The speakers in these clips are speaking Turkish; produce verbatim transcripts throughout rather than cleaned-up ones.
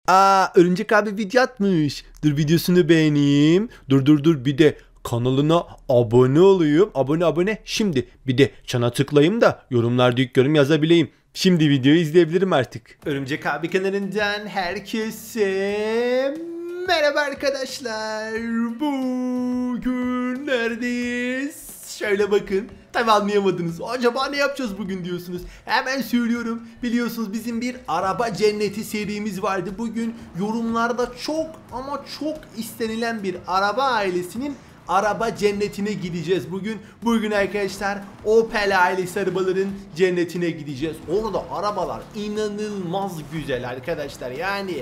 Aa, Örümcek abi video atmış. Dur videosunu beğeneyim. Dur dur dur bir de kanalına abone olayım. Abone abone. Şimdi bir de çana tıklayayım da yorumlarda ilk yorum yazabileyim. Şimdi videoyu izleyebilirim artık. Örümcek abi kanalından herkese merhaba arkadaşlar. Bugün neredeyiz? Şöyle bakın. Tabi anlayamadınız. Acaba ne yapacağız bugün diyorsunuz. Hemen söylüyorum. Biliyorsunuz bizim bir araba cenneti serimiz vardı. Bugün yorumlarda çok ama çok istenilen bir araba ailesinin araba cennetine gideceğiz. Bugün bugün arkadaşlar Opel ailesi arabaların cennetine gideceğiz. Orada arabalar inanılmaz güzel arkadaşlar. Yani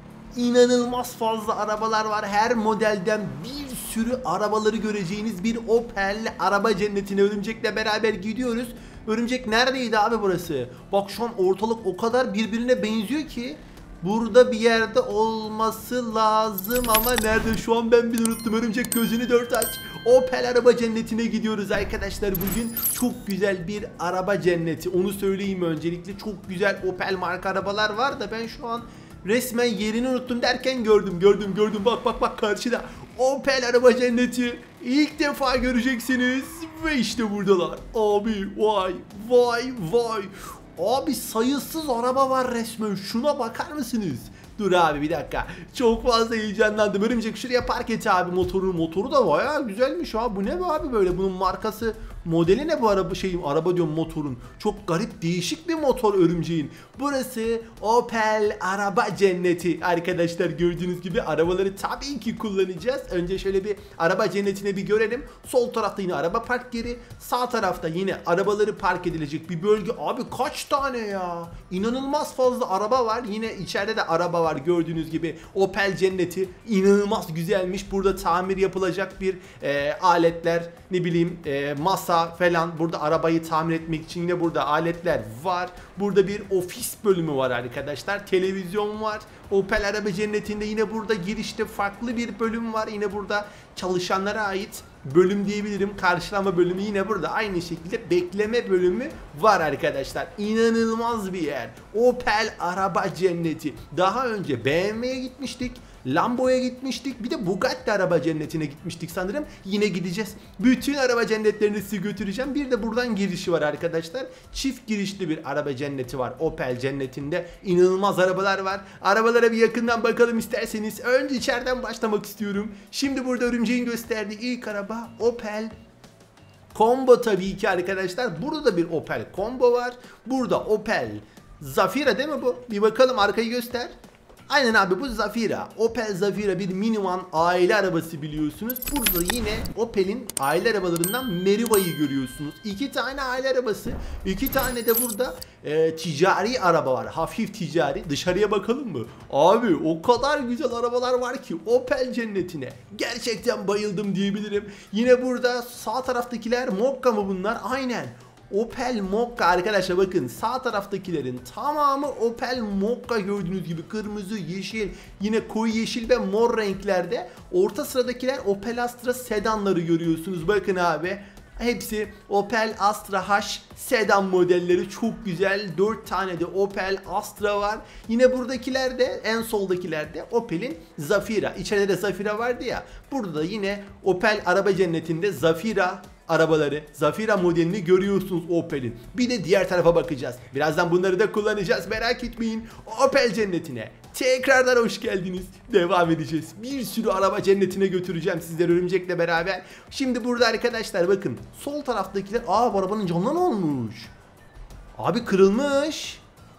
İnanılmaz fazla arabalar var. Her modelden bir sürü arabaları göreceğiniz bir Opel araba cennetine Örümcek'le beraber gidiyoruz. Örümcek neredeydi abi burası? Bak şu an ortalık o kadar birbirine benziyor ki burada bir yerde olması lazım ama nerede şu an ben bile unuttum. Örümcek gözünü dört aç. Opel araba cennetine gidiyoruz arkadaşlar bugün. Çok güzel bir araba cenneti. Onu söyleyeyim öncelikle. Çok güzel Opel marka arabalar var da ben şu an resmen yerini unuttum derken gördüm gördüm gördüm bak bak bak karşıda Opel araba cenneti ilk defa göreceksiniz ve işte buradalar abi. Vay vay vay abi, sayısız araba var resmen, şuna bakar mısınız? Dur abi bir dakika, çok fazla heyecanlandım. Örümcek şuraya park et abi motoru. Motoru da bayağı güzelmiş abi. Bu ne be abi böyle, bunun markası modeli ne bu araba şeyim, araba diyorum motorun. Çok garip değişik bir motor Örümceğin. Burası Opel araba cenneti arkadaşlar, gördüğünüz gibi arabaları tabii ki kullanacağız. Önce şöyle bir araba cennetine bir görelim. Sol tarafta yine araba park yeri, sağ tarafta yine arabaları park edilecek bir bölge. Abi kaç tane ya, inanılmaz fazla araba var. Yine içeride de araba var gördüğünüz gibi. Opel cenneti inanılmaz güzelmiş. Burada tamir yapılacak bir e, aletler, ne bileyim e, masa falan, burada arabayı tamir etmek için yine burada aletler var. Burada bir ofis bölümü var arkadaşlar. Televizyon var. Opel araba cennetinde yine burada girişte farklı bir bölüm var. Yine burada çalışanlara ait bölüm diyebilirim. Karşılama bölümü yine burada. Aynı şekilde bekleme bölümü var arkadaşlar. İnanılmaz bir yer. Opel araba cenneti. Daha önce B M W'ye gitmiştik. Lambo'ya gitmiştik. Bir de Bugatti araba cennetine gitmiştik sanırım. Yine gideceğiz. Bütün araba cennetlerini size götüreceğim. Bir de buradan girişi var arkadaşlar. Çift girişli bir araba cenneti var Opel cennetinde. İnanılmaz arabalar var. Arabalara bir yakından bakalım isterseniz. Önce içeriden başlamak istiyorum. Şimdi burada Örümceğin gösterdiği ilk araba Opel Combo tabii ki arkadaşlar. Burada da bir Opel Combo var. Burada Opel Zafira değil mi bu? Bir bakalım, arkayı göster. Aynen abi, bu Zafira. Opel Zafira bir minivan aile arabası biliyorsunuz. Burada yine Opel'in aile arabalarından Meriva'yı görüyorsunuz. İki tane aile arabası. İki tane de burada e, ticari araba var. Hafif ticari. Dışarıya bakalım mı? Abi o kadar güzel arabalar var ki Opel cennetine. Gerçekten bayıldım diyebilirim. Yine burada sağ taraftakiler Mokka mı bunlar? Aynen. Opel Mokka arkadaşlar, bakın sağ taraftakilerin tamamı Opel Mokka, gördüğünüz gibi kırmızı, yeşil, yine koyu yeşil ve mor renklerde. Orta sıradakiler Opel Astra sedanları görüyorsunuz, bakın abi. Hepsi Opel Astra H sedan modelleri, çok güzel. dört tane de Opel Astra var. Yine buradakiler de, en soldakiler de Opel'in Zafira. İçeride de Zafira vardı ya. Burada da yine Opel araba cennetinde Zafira arabaları, Zafira modelini görüyorsunuz Opel'in. Bir de diğer tarafa bakacağız. Birazdan bunları da kullanacağız, merak etmeyin. Opel cennetine tekrardan hoş geldiniz. Devam edeceğiz. Bir sürü araba cennetine götüreceğim sizleri Örümcek'le beraber. Şimdi burada arkadaşlar bakın. Sol taraftakiler, aa bu arabanın camına ne olmuş? Abi kırılmış.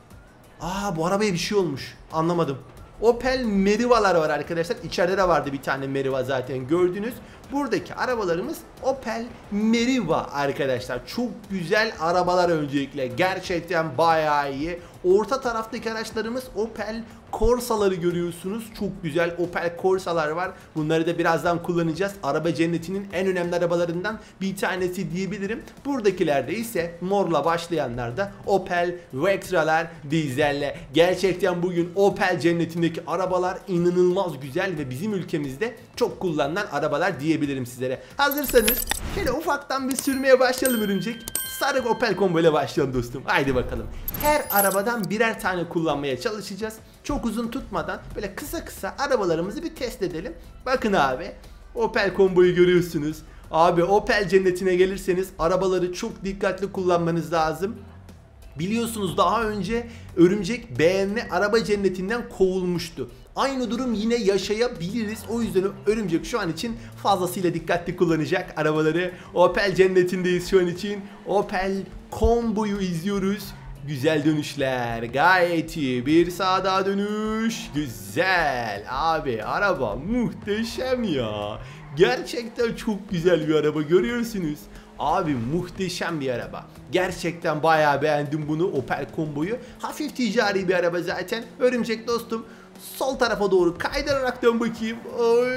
Aa bu arabaya bir şey olmuş. Anlamadım. Opel Meriva'lar var arkadaşlar. İçeride de vardı bir tane Meriva zaten gördünüz. Buradaki arabalarımız Opel Meriva arkadaşlar. Çok güzel arabalar öncelikle. Gerçekten bayağı iyi. Orta taraftaki araçlarımız Opel Corsa'ları görüyorsunuz. Çok güzel Opel Corsa'lar var. Bunları da birazdan kullanacağız. Araba cennetinin en önemli arabalarından bir tanesi diyebilirim. Buradakilerde ise morla başlayanlar da Opel Vectra'lar dizelle. Gerçekten bugün Opel cennetindeki arabalar inanılmaz güzel ve bizim ülkemizde çok kullanılan arabalar diyebilirim sizlere. Hazırsanız şöyle ufaktan bir sürmeye başlayalım Örümcek. Sarı Opel Combo ile başlayalım dostum. Haydi bakalım. Her arabadan birer tane kullanmaya çalışacağız. çok uzun tutmadan böyle kısa kısa arabalarımızı bir test edelim. Bakın abi, Opel Combo'yu görüyorsunuz. Abi Opel cennetine gelirseniz arabaları çok dikkatli kullanmanız lazım. Biliyorsunuz daha önce Örümcek B M W araba cennetinden kovulmuştu. Aynı durum yine yaşayabiliriz. O yüzden Örümcek şu an için fazlasıyla dikkatli kullanacak arabaları. Opel cennetindeyiz şu an için. Opel Combo'yu izliyoruz. Güzel dönüşler, gayet iyi. Bir sağda dönüş, güzel. Abi araba muhteşem ya. Gerçekten çok güzel bir araba, görüyorsunuz. Abi muhteşem bir araba. Gerçekten bayağı beğendim bunu, Opel Combo'yu. Hafif ticari bir araba zaten. Örümcek dostum, sol tarafa doğru kaydırarak dön bakayım. Oy,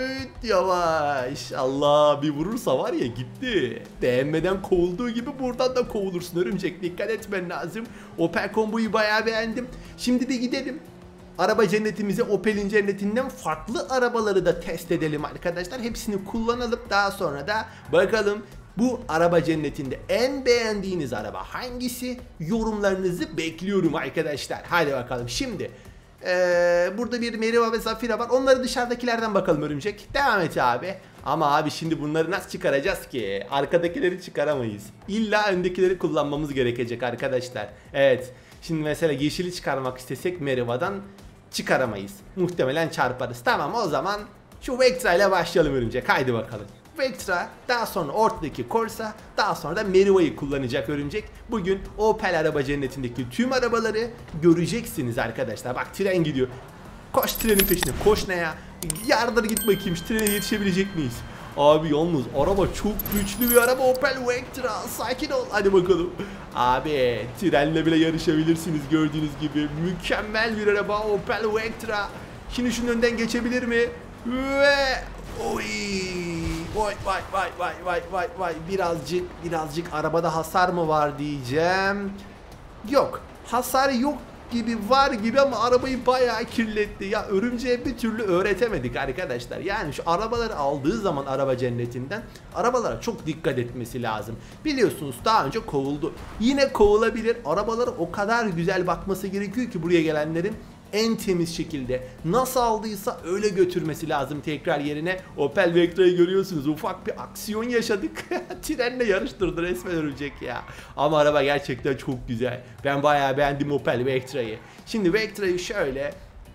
yavaş. Allah, bir vurursa var ya gitti. B M W'den kovulduğu gibi buradan da kovulursun Örümcek. Dikkat etmen lazım. Opel Combo'yu bayağı beğendim. Şimdi de gidelim araba cennetimize, Opel'in cennetinden farklı arabaları da test edelim arkadaşlar. Hepsini kullanalım. Daha sonra da bakalım bu araba cennetinde en beğendiğiniz araba hangisi? Yorumlarınızı bekliyorum arkadaşlar. Hadi bakalım şimdi. Ee, burada bir Meriva ve Zafira var. Onları dışarıdakilerden bakalım Örümcek. Devam et abi. Ama abi şimdi bunları nasıl çıkaracağız ki? Arkadakileri çıkaramayız. İlla öndekileri kullanmamız gerekecek arkadaşlar. Evet. Şimdi mesela yeşili çıkarmak istesek Meriva'dan çıkaramayız. Muhtemelen çarparız. Tamam, o zaman şu Vectra ile başlayalım Örümcek. Haydi bakalım. Vectra, daha sonra ortadaki Corsa, daha sonra da Meriva'yı kullanacak Örümcek. Bugün Opel araba cennetindeki tüm arabaları göreceksiniz arkadaşlar. Bak tren gidiyor. Koş trenin peşine. Koş ne ya? Yardır git bakayım, şu trene yetişebilecek miyiz? Abi yalnız araba çok güçlü bir araba, Opel Vectra. Sakin ol, hadi bakalım. Abi trenle bile yarışabilirsiniz gördüğünüz gibi. Mükemmel bir araba Opel Vectra. Şimdi şunun önden geçebilir mi? Ve oy! Vay vay vay vay vay vay vay. Birazcık birazcık arabada hasar mı var diyeceğim. Yok. Hasar yok gibi, var gibi ama arabayı bayağı kirletti. Ya Örümceğe bir türlü öğretemedik arkadaşlar. Yani şu arabaları aldığı zaman araba cennetinden arabalara çok dikkat etmesi lazım. Biliyorsunuz daha önce kovuldu. Yine kovulabilir. Arabalara o kadar güzel bakması gerekiyor ki buraya gelenlerin en temiz şekilde nasıl aldıysa öyle götürmesi lazım tekrar yerine. Opel Vectra'yı görüyorsunuz, ufak bir aksiyon yaşadık. Trenle yarıştırdı resmen Örümcek ya. Ama araba gerçekten çok güzel. Ben bayağı beğendim Opel Vectra'yı. Şimdi Vectra'yı şöyle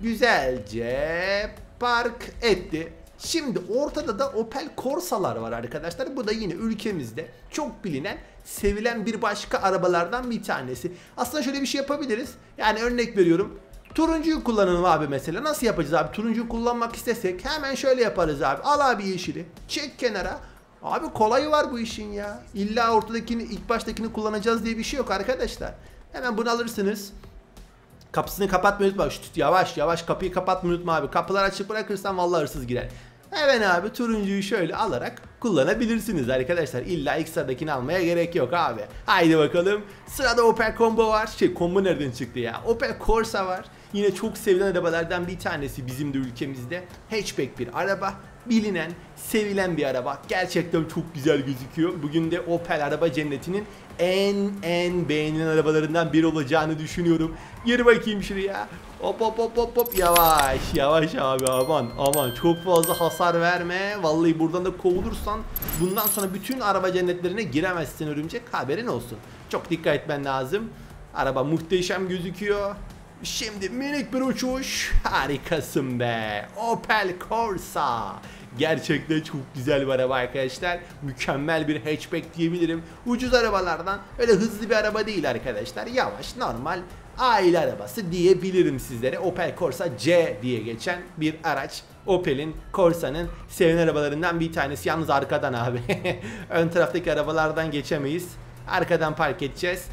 güzelce park etti. Şimdi ortada da Opel Corsa'lar var arkadaşlar. Bu da yine ülkemizde çok bilinen, sevilen bir başka arabalardan bir tanesi. Aslında şöyle bir şey yapabiliriz. Yani örnek veriyorum. Turuncuyu kullanalım abi mesela. Nasıl yapacağız abi? Turuncuyu kullanmak istesek hemen şöyle yaparız abi. Al abi yeşili. Çek kenara. Abi kolayı var bu işin ya. İlla ortadakini, ilk baştakini kullanacağız diye bir şey yok arkadaşlar. Hemen bunu alırsınız. Kapısını kapatmayı unutma. Şut, yavaş yavaş kapıyı kapatmayı unutma abi. Kapılar açık bırakırsan vallahi hırsız girer. Hemen abi turuncuyu şöyle alarak kullanabilirsiniz arkadaşlar. İlla ilk sıradakini almaya gerek yok abi. Haydi bakalım. Sırada Opel Combo var. Şey, Combo nereden çıktı ya? Opel Corsa var. Yine çok sevilen arabalardan bir tanesi bizim de ülkemizde. Hatchback bir araba. Bilinen, sevilen bir araba. Gerçekten çok güzel gözüküyor. Bugün de Opel araba cennetinin en en beğenilen arabalarından biri olacağını düşünüyorum. Geri bakayım şuraya. Hop hop hop hop hop. Yavaş yavaş abi, aman aman. Çok fazla hasar verme. Vallahi buradan da kovulursan bundan sonra bütün araba cennetlerine giremezsin Örümcek. Haberin olsun. Çok dikkat etmen lazım. Araba muhteşem gözüküyor. Şimdi minik bir uçuş. Harikasın be. Opel Corsa. Gerçekten çok güzel bir araba arkadaşlar. Mükemmel bir hatchback diyebilirim. Ucuz arabalardan, öyle hızlı bir araba değil arkadaşlar. Yavaş, normal aile arabası diyebilirim sizlere. Opel Corsa C diye geçen bir araç. Opel'in, Corsa'nın sevilen arabalarından bir tanesi. Yalnız arkadan abi. Ön taraftaki arabalardan geçemeyiz. Arkadan park edeceğiz.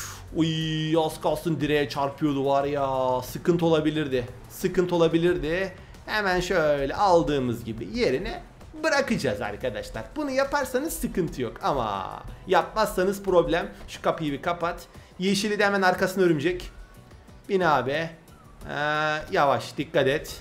Uy, az kalsın direğe çarpıyordu var ya. Sıkıntı olabilirdi. Sıkıntı olabilirdi. Hemen şöyle aldığımız gibi yerine bırakacağız arkadaşlar. Bunu yaparsanız sıkıntı yok ama yapmazsanız problem. Şu kapıyı bir kapat. Yeşili de hemen arkasına Örümcek. Bin abi. Ee, yavaş dikkat et.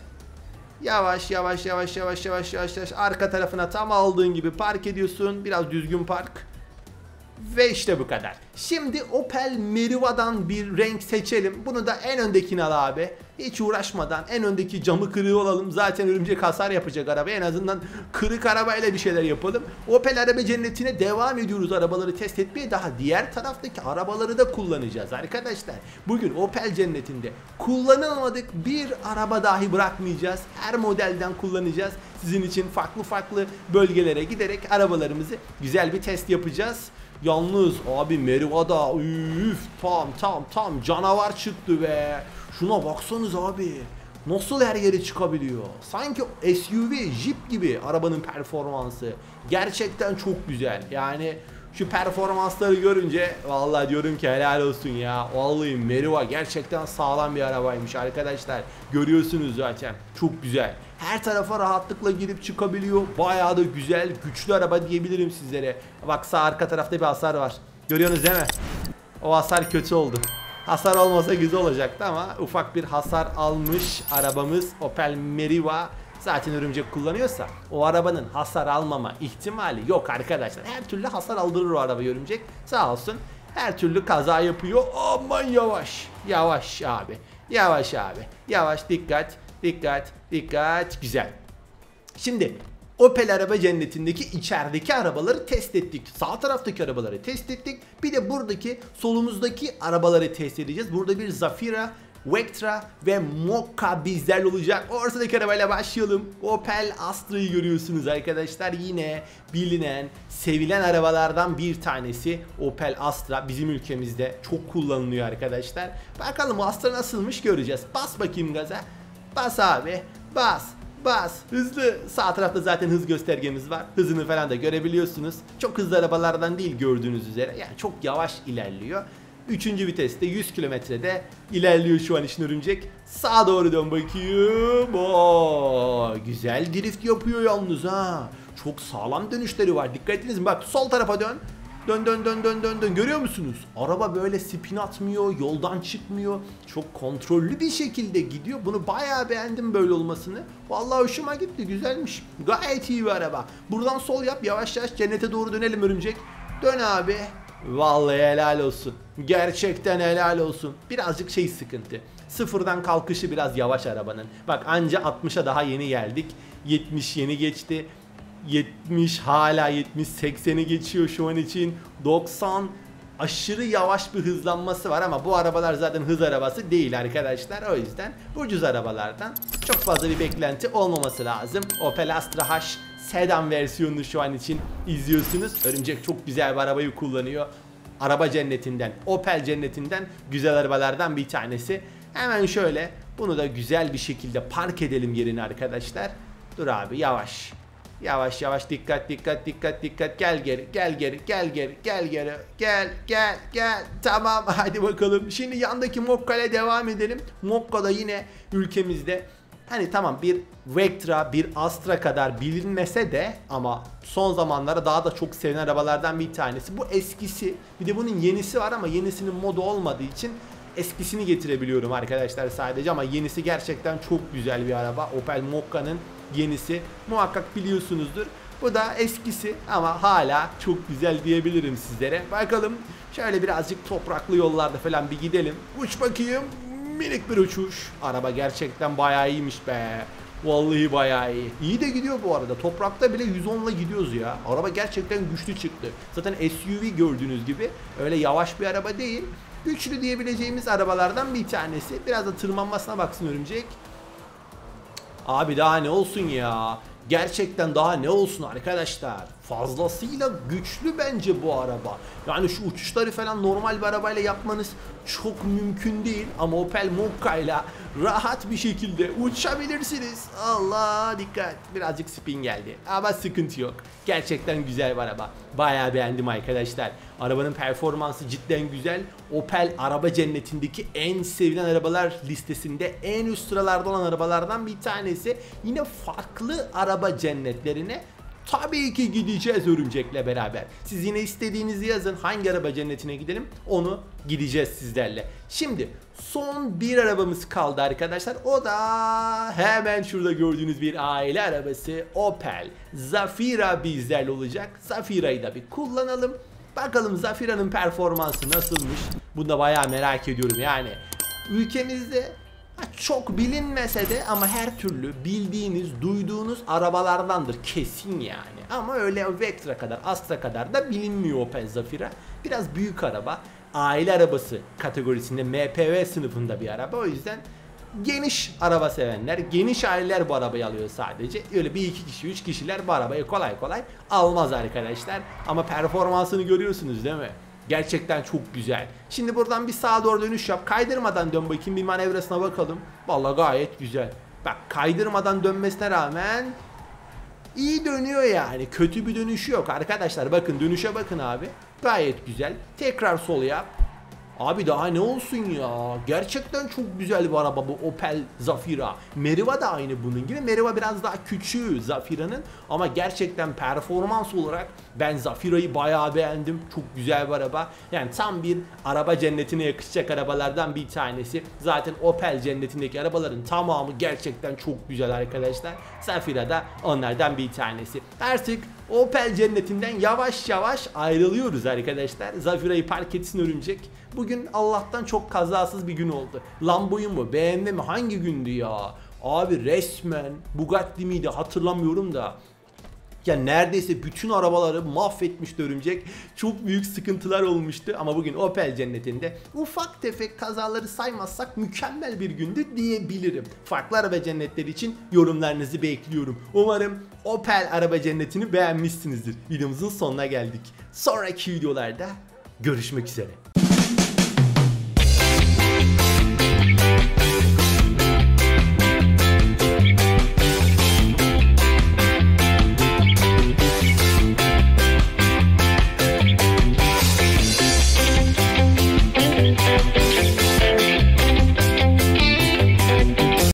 Yavaş yavaş yavaş yavaş yavaş yavaş yavaş arka tarafına tam aldığın gibi park ediyorsun. Biraz düzgün park. Ve işte bu kadar. Şimdi Opel Meriva'dan bir renk seçelim. Bunu da en öndekini al abi. Hiç uğraşmadan en öndeki camı kırığı olalım. Zaten örümcek hasar yapacak araba. En azından kırık arabayla bir şeyler yapalım. Opel araba cennetine devam ediyoruz arabaları test etmeye. Daha diğer taraftaki arabaları da kullanacağız arkadaşlar. Bugün Opel cennetinde kullanılmadık bir araba dahi bırakmayacağız. Her modelden kullanacağız. Sizin için farklı farklı bölgelere giderek arabalarımızı güzel bir test yapacağız. Yalnız abi Meriva'da üf tam tam tam canavar çıktı be. Şuna baksanız abi. Nasıl her yere çıkabiliyor? Sanki S U V, Jeep gibi arabanın performansı. Gerçekten çok güzel. Yani şu performansları görünce vallahi diyorum ki helal olsun ya. Vallahi Meriva gerçekten sağlam bir arabaymış arkadaşlar. Görüyorsunuz zaten. Çok güzel. Her tarafa rahatlıkla girip çıkabiliyor. Bayağı da güzel, güçlü araba diyebilirim sizlere. Bak sağ arka tarafta bir hasar var. Görüyorsunuz değil mi? O hasar kötü oldu. Hasar olmasa güzel olacaktı ama ufak bir hasar almış arabamız Opel Meriva. Zaten örümcek kullanıyorsa o arabanın hasar almama ihtimali yok arkadaşlar. Her türlü hasar aldırır o araba örümcek. Sağ olsun. Her türlü kaza yapıyor. Aman yavaş. Yavaş abi. Yavaş abi. Yavaş dikkat. Dikkat. Dikkat. Güzel. Şimdi Opel araba cennetindeki içerideki arabaları test ettik. Sağ taraftaki arabaları test ettik. Bir de buradaki solumuzdaki arabaları test edeceğiz. Burada bir Zafira, Vectra ve Mokka bizlerle olacak. Ortadaki arabayla başlayalım. Opel Astra'yı görüyorsunuz arkadaşlar. Yine bilinen, sevilen arabalardan bir tanesi Opel Astra. Bizim ülkemizde çok kullanılıyor arkadaşlar. Bakalım Astra nasılmış göreceğiz. Bas bakayım gaza. Bas abi. Bas. Bas. Hızlı. Sağ tarafta zaten hız göstergemiz var. Hızını falan da görebiliyorsunuz. Çok hızlı arabalardan değil gördüğünüz üzere. Yani çok yavaş ilerliyor. Üçüncü viteste yüz kilometrede ilerliyor şu an işin örümcek. Sağa doğru dön bakayım. Oo, güzel drift yapıyor yalnız ha. Çok sağlam dönüşleri var. Dikkat ettiniz mi? Bak sol tarafa dön. Dön dön dön dön dön dön. Görüyor musunuz? Araba böyle spin atmıyor, yoldan çıkmıyor. Çok kontrollü bir şekilde gidiyor. Bunu bayağı beğendim böyle olmasını. Vallahi hoşuma gitti. Güzelmiş. Gayet iyi bir araba. Buradan sol yap. Yavaş yavaş cennete doğru dönelim örümcek. Dön abi. Vallahi helal olsun. Gerçekten helal olsun. Birazcık şey sıkıntı. Sıfırdan kalkışı biraz yavaş arabanın. Bak anca altmışa daha yeni geldik. yetmiş yeni geçti. yetmiş hala yetmiş sekseni geçiyor şu an için. doksan aşırı yavaş bir hızlanması var ama bu arabalar zaten hız arabası değil arkadaşlar. O yüzden ucuz arabalardan çok fazla bir beklenti olmaması lazım. Opel Astra H sedan versiyonunu şu an için izliyorsunuz. Örümcek çok güzel bir arabayı kullanıyor. Araba cennetinden, Opel cennetinden güzel arabalardan bir tanesi. Hemen şöyle bunu da güzel bir şekilde park edelim yerine arkadaşlar. Dur abi yavaş. Yavaş yavaş dikkat dikkat dikkat dikkat gel geri gel geri gel geri gel geri gel gel gel tamam hadi bakalım. Şimdi yandaki Mokka ile devam edelim. Mokka da yine ülkemizde hani tamam bir Vectra bir Astra kadar bilinmese de ama son zamanlarda daha da çok sevilen arabalardan bir tanesi. Bu eskisi bir de bunun yenisi var ama yenisinin modu olmadığı için eskisini getirebiliyorum arkadaşlar sadece ama yenisi gerçekten çok güzel bir araba. Opel Mokka'nın yenisi muhakkak biliyorsunuzdur. Bu da eskisi ama hala çok güzel diyebilirim sizlere. Bakalım şöyle birazcık topraklı yollarda falan bir gidelim. Uç bakayım. Minik bir uçuş. Araba gerçekten bayağı iyiymiş be. Vallahi bayağı iyi. İyi de gidiyor bu arada. Toprakta bile yüz on ile gidiyoruz ya. Araba gerçekten güçlü çıktı. Zaten S U V gördüğünüz gibi öyle yavaş bir araba değil. Güçlü diyebileceğimiz arabalardan bir tanesi. Biraz da tırmanmasına baksın örümcek. Abi daha ne olsun ya. Gerçekten daha ne olsun arkadaşlar. Fazlasıyla güçlü bence bu araba. Yani şu uçuşları falan normal bir arabayla yapmanız çok mümkün değil. Ama Opel Mokka ile rahat bir şekilde uçabilirsiniz. Allah dikkat. Birazcık spin geldi. Ama sıkıntı yok. Gerçekten güzel bir araba. Bayağı beğendim arkadaşlar. Arabanın performansı cidden güzel. Opel araba cennetindeki en sevilen arabalar listesinde en üst sıralarda olan arabalardan bir tanesi. Yine farklı araba cennetlerine tabii ki gideceğiz örümcekle beraber. Siz yine istediğinizi yazın. Hangi araba cennetine gidelim? Onu gideceğiz sizlerle. Şimdi son bir arabamız kaldı arkadaşlar. O da hemen şurada gördüğünüz bir aile arabası. Opel Zafira bizlerle olacak. Zafira'yı da bir kullanalım. Bakalım Zafira'nın performansı nasılmış? Bunu da bayağı merak ediyorum yani. Ülkemizde çok bilinmese de ama her türlü bildiğiniz, duyduğunuz arabalardandır kesin yani. Ama öyle Vectra kadar, Astra kadar da bilinmiyor Opel Zafira. Biraz büyük araba, aile arabası kategorisinde M P V sınıfında bir araba. O yüzden geniş araba sevenler, geniş aileler bu arabayı alıyor sadece. Öyle bir iki kişi, üç kişiler bu arabayı kolay kolay almaz arkadaşlar. Ama performansını görüyorsunuz değil mi? Gerçekten çok güzel. Şimdi buradan bir sağa doğru dönüş yap. Kaydırmadan dön bakayım, bir manevrasına bakalım. Vallahi gayet güzel. Bak, kaydırmadan dönmesine rağmen iyi dönüyor yani. Kötü bir dönüşü yok arkadaşlar. Bakın, dönüşe bakın abi. Gayet güzel. Tekrar sol yap. Abi daha ne olsun ya. Gerçekten çok güzel bir araba bu Opel Zafira. Meriva da aynı bunun gibi. Meriva biraz daha küçüğü Zafira'nın. Ama gerçekten performans olarak ben Zafira'yı bayağı beğendim. Çok güzel bir araba. Yani tam bir araba cennetine yakışacak arabalardan bir tanesi. Zaten Opel cennetindeki arabaların tamamı gerçekten çok güzel arkadaşlar. Zafira da onlardan bir tanesi. Artık Opel cennetinden yavaş yavaş ayrılıyoruz arkadaşlar. Zafira'yı park etsin örümcek. Bugün Allah'tan çok kazasız bir gün oldu. Lambo'yu mu, B M W mi, hangi gündü ya? Abi resmen Bugatti miydi hatırlamıyorum da. Ya neredeyse bütün arabaları mahvetmişti örümcek. Çok büyük sıkıntılar olmuştu ama bugün Opel cennetinde ufak tefek kazaları saymazsak mükemmel bir gündü diyebilirim. Farklı araba cennetleri için yorumlarınızı bekliyorum. Umarım Opel araba cennetini beğenmişsinizdir. Videomuzun sonuna geldik. Sonraki videolarda görüşmek üzere.